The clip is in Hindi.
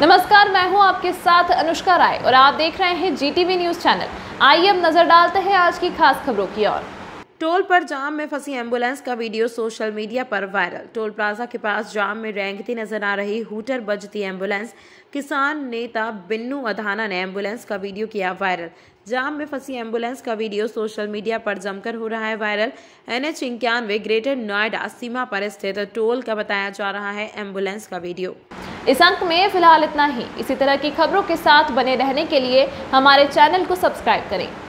नमस्कार, मैं हूं आपके साथ अनुष्का राय और आप देख रहे हैं जीटीवी न्यूज चैनल। आइए अब नजर डालते हैं आज की खास खबरों की ओर। टोल पर जाम में फंसी एम्बुलेंस का वीडियो सोशल मीडिया पर वायरल। टोल प्लाजा के पास जाम में रेंगती नजर आ रही हूटर बजती एम्बुलेंस। किसान नेता बिन्नू अधाना ने एम्बुलेंस का वीडियो किया वायरल। जाम में फंसी एम्बुलेंस का वीडियो सोशल मीडिया पर जमकर हो रहा है वायरल। NH 91 ग्रेटर नोएडा सीमा पर स्थित टोल का बताया जा रहा है एम्बुलेंस का वीडियो। इस अंक में फिलहाल इतना ही। इसी तरह की खबरों के साथ बने रहने के लिए हमारे चैनल को सब्सक्राइब करें।